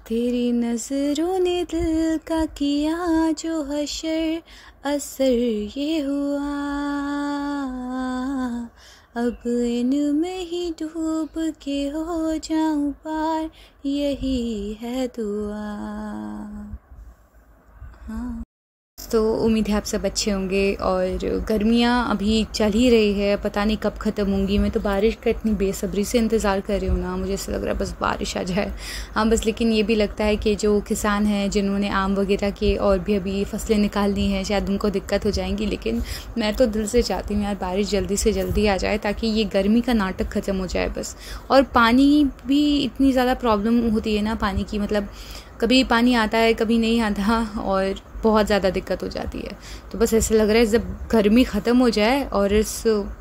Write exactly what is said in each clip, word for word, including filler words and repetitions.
तेरी नज़रों ने दिल का किया जो हशर, असर ये हुआ अब इनमें ही डूब के हो जाऊं पार, यही है दुआ। हाँ, तो उम्मीद है आप सब अच्छे होंगे। और गर्मियाँ अभी चल ही रही है, पता नहीं कब ख़त्म होंगी। मैं तो बारिश का इतनी बेसब्री से इंतज़ार कर रही हूँ ना, मुझे ऐसा लग रहा है बस बारिश आ जाए। हाँ बस, लेकिन ये भी लगता है कि जो किसान हैं जिन्होंने आम वगैरह के और भी अभी फसलें निकालनी हैं, शायद उनको दिक्कत हो जाएंगी। लेकिन मैं तो दिल से चाहती हूँ यार बारिश जल्दी से जल्दी आ जाए, ताकि ये गर्मी का नाटक ख़त्म हो जाए बस। और पानी भी इतनी ज़्यादा प्रॉब्लम होती है ना पानी की, मतलब कभी पानी आता है कभी नहीं आता, और बहुत ज़्यादा दिक्कत हो जाती है। तो बस ऐसे लग रहा है जब गर्मी ख़त्म हो जाए और इस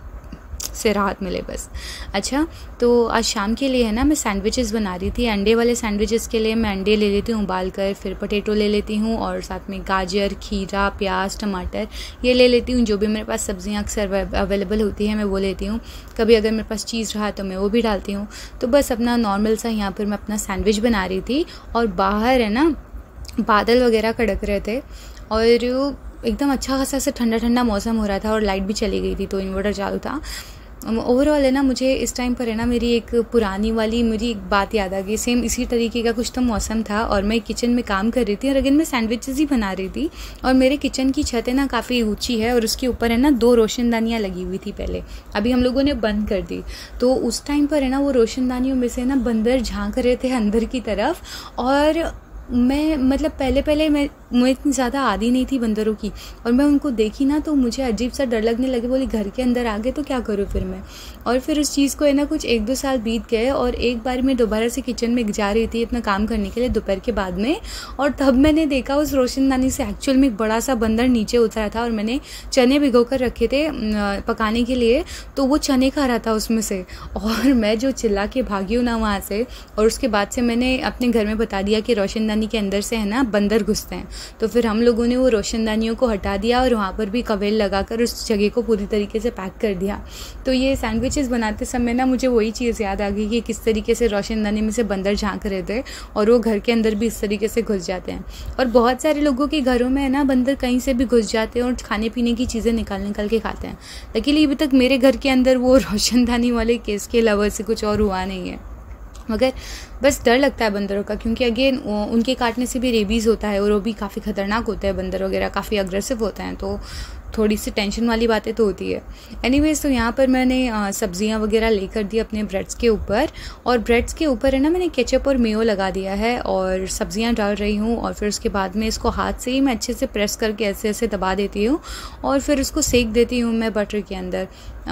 से राहत मिले बस। अच्छा, तो आज शाम के लिए है ना मैं सैंडविचेस बना रही थी। अंडे वाले सैंडविचेस के लिए मैं अंडे ले लेती हूँ उबाल कर, फिर पोटैटो ले लेती हूँ और साथ में गाजर, खीरा, प्याज, टमाटर ये ले लेती हूँ। जो भी मेरे पास सब्जियाँ अक्सर अवेलेबल होती हैं मैं वो लेती हूँ। कभी अगर मेरे पास चीज़ रहा तो मैं वो भी डालती हूँ। तो बस अपना नॉर्मल सा यहाँ पर मैं अपना सैंडविच बना रही थी, और बाहर है ना बादल वगैरह कड़क रहे थे और एकदम अच्छा खासा ऐसा ठंडा ठंडा मौसम हो रहा था, और लाइट भी चली गई थी तो इन्वर्टर चालू था। ओवरऑल है ना मुझे इस टाइम पर है ना मेरी एक पुरानी वाली मेरी एक बात याद आ गई। सेम इसी तरीके का कुछ तो मौसम था और मैं किचन में काम कर रही थी, और अगेन मैं सैंडविचेस ही बना रही थी। और मेरे किचन की छत है ना काफ़ी ऊंची है, और उसके ऊपर है ना दो रोशनदानियाँ लगी हुई थी पहले, अभी हम लोगों ने बंद कर दी। तो उस टाइम पर है ना वो रोशनदानियों में से ना बंदर झांक रहे थे अंदर की तरफ, और मैं मतलब पहले पहले मैं मैं इतनी ज़्यादा आदी नहीं थी बंदरों की, और मैं उनको देखी ना तो मुझे अजीब सा डर लगने लगे। बोली घर के अंदर आ गए तो क्या करूँ फिर मैं। और फिर उस चीज़ को है ना कुछ एक दो साल बीत गए, और एक बार मैं दोबारा से किचन में जा रही थी अपना काम करने के लिए दोपहर के बाद में, और तब मैंने देखा उस रोशनदानी से एक्चुअल में एक बड़ा सा बंदर नीचे उतरा था, और मैंने चने भिगो कर रखे थे पकाने के लिए, तो वो चने खा रहा था उसमें से। और मैं जो चिल्ला के भागी हूँ ना वहाँ से, और उसके बाद से मैंने अपने घर में बता दिया कि रोशनदानी के अंदर से है ना बंदर घुसते हैं। तो फिर हम लोगों ने वो रोशनदानियों को हटा दिया और वहाँ पर भी कवेल लगाकर उस जगह को पूरी तरीके से पैक कर दिया। तो ये सैंडविचेस बनाते समय ना मुझे वही चीज़ याद आ गई कि किस तरीके से रोशनदानी में से बंदर झांक रहे थे, और वो घर के अंदर भी इस तरीके से घुस जाते हैं। और बहुत सारे लोगों के घरों में है ना बंदर कहीं से भी घुस जाते हैं और खाने पीने की चीज़ें निकाल निकाल के खाते हैं। लेकिन अभी तक मेरे घर के अंदर वो रोशनदानी वाले केस के अलावा से कुछ और हुआ नहीं है। मगर बस डर लगता है बंदरों का, क्योंकि अगेन उनके काटने से भी रेबीज़ होता है, और वो भी काफ़ी ख़तरनाक होते हैं बंदर वगैरह, काफ़ी अग्रेसिव होते हैं। तो थोड़ी सी टेंशन वाली बातें तो होती है। एनीवेज, तो यहाँ पर मैंने सब्जियाँ वगैरह लेकर दी अपने ब्रेड्स के ऊपर, और ब्रेड्स के ऊपर है ना मैंने केचप और मेयो लगा दिया है, और सब्जियाँ डाल रही हूँ। और फिर उसके बाद में इसको हाथ से ही मैं अच्छे से प्रेस करके ऐसे ऐसे दबा देती हूँ, और फिर उसको सेक देती हूँ मैं बटर के अंदर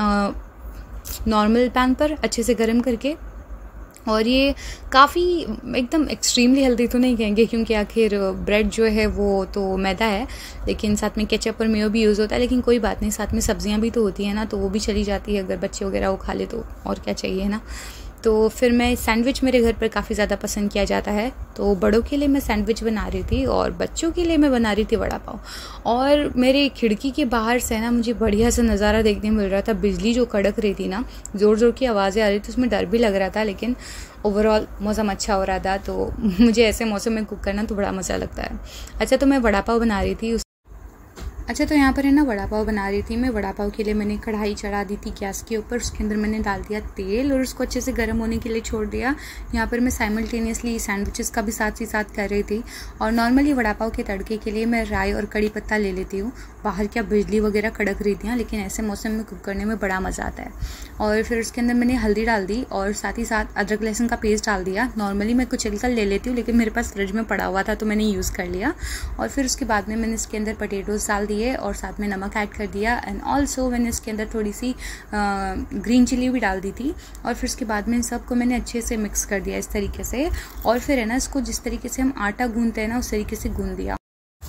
नॉर्मल पैन पर अच्छे से गर्म करके। और ये काफ़ी एकदम एक्सट्रीमली हेल्दी तो नहीं कहेंगे, क्योंकि आखिर ब्रेड जो है वो तो मैदा है, लेकिन साथ में केचप और मेयो भी यूज़ होता है। लेकिन कोई बात नहीं, साथ में सब्जियां भी तो होती है ना, तो वो भी चली जाती है अगर बच्चे वगैरह वो खा ले तो, और क्या चाहिए ना। तो फिर मैं सैंडविच मेरे घर पर काफ़ी ज़्यादा पसंद किया जाता है, तो बड़ों के लिए मैं सैंडविच बना रही थी और बच्चों के लिए मैं बना रही थी वड़ा पाव। और मेरे खिड़की के बाहर से ना मुझे बढ़िया सा नज़ारा देखने मिल रहा था। बिजली जो कड़क रही थी ना, ज़ोर ज़ोर की आवाज़ें आ रही थी, उसमें डर भी लग रहा था, लेकिन ओवरऑल मौसम अच्छा हो रहा था। तो मुझे ऐसे मौसम में कुक करना तो बड़ा मज़ा लगता है। अच्छा, तो मैं वड़ा पाव बना रही थी। अच्छा, तो यहाँ पर है ना वड़ा पाव बना रही थी मैं। वड़ा पाव के लिए मैंने कढ़ाई चढ़ा दी थी गैस के ऊपर, उसके अंदर मैंने डाल दिया तेल और उसको अच्छे से गर्म होने के लिए छोड़ दिया। यहाँ पर मैं साइमल्टेनियसली सैंडविचेस का भी साथ ही साथ कर रही थी। और नॉर्मली वड़ा पाव के तड़के के लिए मैं राई और कड़ी पत्ता ले लेती हूँ। बाहर क्या बिजली वगैरह कड़क रही थी, लेकिन ऐसे मौसम में कुक करने में बड़ा मज़ा आता है। और फिर उसके अंदर मैंने हल्दी डाल दी और साथ ही साथ अदरक लहसुन का पेस्ट डाल दिया। नॉर्मली मैं कुचल कर ले लेती हूँ, लेकिन मेरे पास फ्रिज में पड़ा हुआ था तो मैंने यूज़ कर लिया। और फिर उसके बाद में मैंने इसके अंदर पोटैटोज़ डाल दिए और साथ में नमक ऐड कर दिया। एंड ऑल्सो मैंने इसके अंदर थोड़ी सी ग्रीन चिली भी डाल दी थी। और फिर उसके बाद में इन सबको मैंने अच्छे से मिक्स कर दिया इस तरीके से। और फिर है ना इसको जिस तरीके से हम आटा गूंदते हैं ना उस तरीके से गूंद दिया।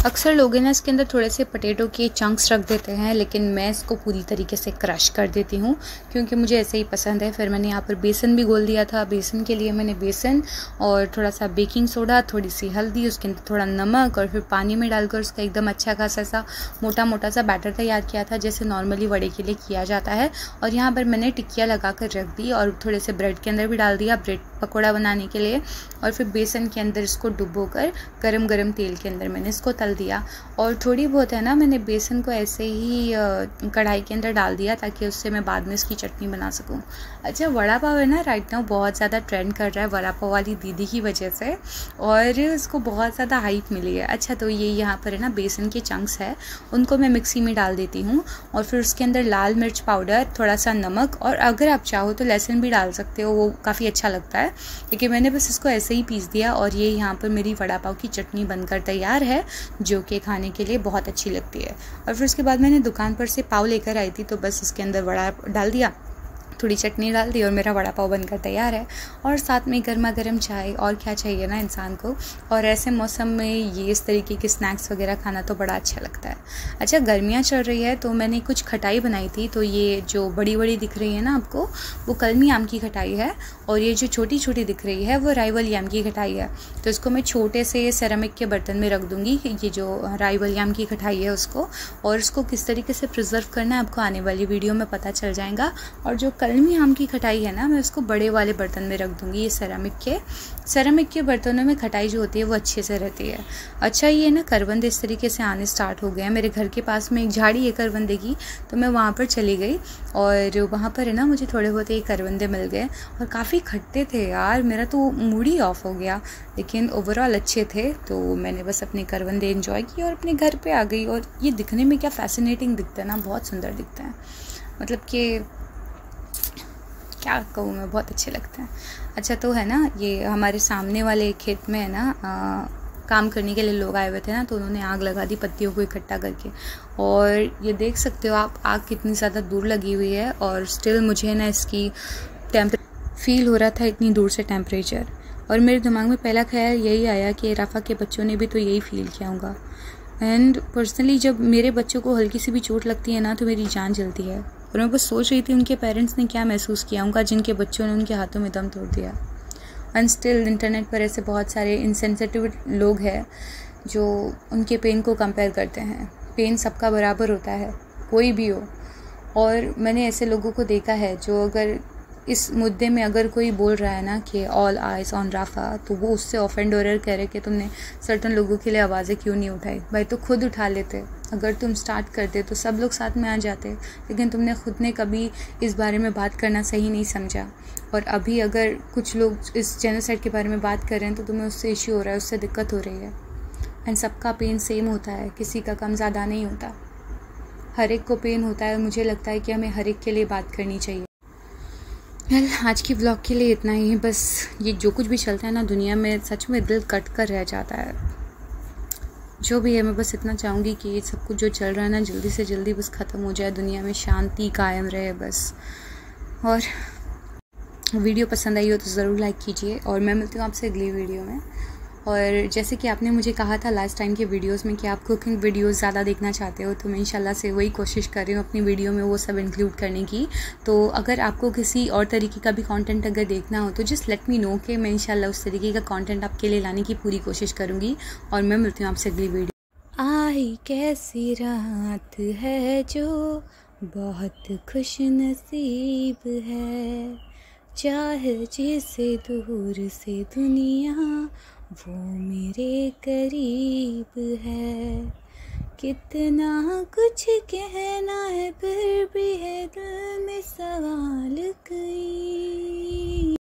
अक्सर लोग ना इसके अंदर थोड़े से पोटैटो के चंक्स रख देते हैं, लेकिन मैं इसको पूरी तरीके से क्रश कर देती हूँ क्योंकि मुझे ऐसे ही पसंद है। फिर मैंने यहाँ पर बेसन भी घोल दिया था। बेसन के लिए मैंने बेसन और थोड़ा सा बेकिंग सोडा, थोड़ी सी हल्दी, उसके अंदर थोड़ा नमक और फिर पानी में डालकर उसका एकदम अच्छा खासा सा मोटा मोटा सा बैटर तैयार किया था, जैसे नॉर्मली वड़े के लिए किया जाता है। और यहाँ पर मैंने टिक्कियाँ लगा कर रख दी और थोड़े से ब्रेड के अंदर भी डाल दिया, ब्रेड पकौड़ा बनाने के लिए। और फिर बेसन के अंदर इसको डुबो कर गरम गरम तेल के अंदर मैंने इसको तल दिया। और थोड़ी बहुत है ना, मैंने बेसन को ऐसे ही कढ़ाई के अंदर डाल दिया ताकि उससे मैं बाद में इसकी चटनी बना सकूं। अच्छा, वड़ा पाव है ना राइट नाउ बहुत ज़्यादा ट्रेंड कर रहा है वड़ा पाव वाली दीदी की वजह से, और उसको बहुत ज़्यादा हाइप मिली है। अच्छा, तो ये यहाँ पर है ना बेसन के चंक्स है, उनको मैं मिक्सी में डाल देती हूँ और फिर उसके अंदर लाल मिर्च पाउडर, थोड़ा सा नमक, और अगर आप चाहो तो लहसुन भी डाल सकते हो, वो काफ़ी अच्छा लगता है। लेकिन मैंने बस इसको ऐसे ही पीस दिया और ये यहाँ पर मेरी वड़ा पाव की चटनी बनकर तैयार है, जो कि खाने के लिए बहुत अच्छी लगती है। और फिर उसके बाद मैंने दुकान पर से पाव लेकर आई थी, तो बस इसके अंदर वड़ा डाल दिया, थोड़ी चटनी डाल दी और मेरा वड़ा पाव बनकर तैयार है। और साथ में गर्मा गर्म चाय, और क्या चाहिए ना इंसान को। और ऐसे मौसम में ये इस तरीके के स्नैक्स वगैरह खाना तो बड़ा अच्छा लगता है। अच्छा, गर्मियाँ चल रही है तो मैंने कुछ खटाई बनाई थी। तो ये जो बड़ी बड़ी दिख रही है ना आपको, वो कलमी आम की खटाई है, और ये जो छोटी छोटी दिख रही है वो राई आम की खटाई है। तो इसको मैं छोटे से सेरेमिक के बर्तन में रख दूँगी, ये जो राई आम की खटाई है उसको। और इसको किस तरीके से प्रिजर्व करना है आपको आने वाली वीडियो में पता चल जाएगा। और जो कलमी आम की खटाई है ना, मैं उसको बड़े वाले बर्तन में रख दूँगी, ये सेरामिक के सेरामिक के बर्तनों में खटाई जो होती है वो अच्छे से रहती है। अच्छा, ये ना करवंदे इस तरीके से आने स्टार्ट हो गए हैं। मेरे घर के पास में एक झाड़ी है करवंदे की, तो मैं वहाँ पर चली गई और वहाँ पर है ना मुझे थोड़े बहुत ये करवंदे मिल गए और काफ़ी खट्टे थे यार, मेरा तो मूड ही ऑफ हो गया। लेकिन ओवरऑल अच्छे थे, तो मैंने बस अपने करवंदे एंजॉय किए और अपने घर पर आ गई। और ये दिखने में क्या फैसिनेटिंग दिखता है ना, बहुत सुंदर दिखता है, मतलब कि क्या कहूँ मैं, बहुत अच्छे लगते हैं। अच्छा, तो है ना ये हमारे सामने वाले खेत में है ना आ, काम करने के लिए लोग आए हुए थे ना, तो उन्होंने आग लगा दी पत्तियों को इकट्ठा करके। और ये देख सकते हो आप आग कितनी ज़्यादा दूर लगी हुई है, और स्टिल मुझे ना इसकी टेम्परेचर फील हो रहा था, इतनी दूर से टेम्परेचर। और मेरे दिमाग में पहला ख्याल यही आया कि राफा के बच्चों ने भी तो यही फील किया होगा। एंड पर्सनली जब मेरे बच्चों को हल्की सी भी चोट लगती है ना, तो मेरी जान जलती है। और मैं बस सोच रही थी उनके पेरेंट्स ने क्या महसूस किया होगा जिनके बच्चों ने उनके हाथों में दम तोड़ दिया। एंड स्टिल इंटरनेट पर ऐसे बहुत सारे इनसेंसिटिव लोग हैं जो उनके पेन को कंपेयर करते हैं। पेन सबका बराबर होता है, कोई भी हो। और मैंने ऐसे लोगों को देखा है जो अगर इस मुद्दे में अगर कोई बोल रहा है ना कि ऑल आइज ऑन राफा, तो वो उससे ऑफेंड हो रहा है, कह रहे कि तुमने सर्टन लोगों के लिए आवाज़ें क्यों नहीं उठाई। भाई तो खुद उठा लेते, अगर तुम स्टार्ट करते तो सब लोग साथ में आ जाते। लेकिन तुमने खुद ने कभी इस बारे में बात करना सही नहीं समझा। और अभी अगर कुछ लोग इस जेनोसाइड के बारे में बात कर रहे हैं तो तुम्हें उससे इश्यू हो रहा है, उससे दिक्कत हो रही है। एंड सबका पेन सेम होता है, किसी का कम ज़्यादा नहीं होता, हर एक को पेन होता है। और मुझे लगता है कि हमें हर एक के लिए बात करनी चाहिए। वेल, आज की व्लॉग के लिए इतना ही। बस ये जो कुछ भी चलता है ना दुनिया में, सच में दिल कट कर रह जाता है। जो भी है, मैं बस इतना चाहूँगी कि ये सब कुछ जो चल रहा है ना जल्दी से जल्दी बस ख़त्म हो जाए, दुनिया में शांति कायम रहे बस। और वीडियो पसंद आई हो तो ज़रूर लाइक कीजिए, और मैं मिलती हूँ आपसे अगली वीडियो में। और जैसे कि आपने मुझे कहा था लास्ट टाइम के वीडियोस में कि आप कुकिंग वीडियोस ज़्यादा देखना चाहते हो, तो मैं इंशाल्लाह से वही कोशिश कर रही हूँ अपनी वीडियो में वो सब इंक्लूड करने की। तो अगर आपको किसी और तरीके का भी कंटेंट अगर देखना हो तो जस्ट लेट मी नो कि मैं इंशाल्लाह उस तरीके का कंटेंट आपके लिए लाने की पूरी कोशिश करूँगी। और मैं मिलती हूँ आपसे अगली वीडियो। आई कैसी रात है जो बहुत खुश नसीब है, चाहे जिसे दूर से दुनिया वो मेरे करीब है। कितना कुछ कहना है फिर भी है दिल में सवाल कई।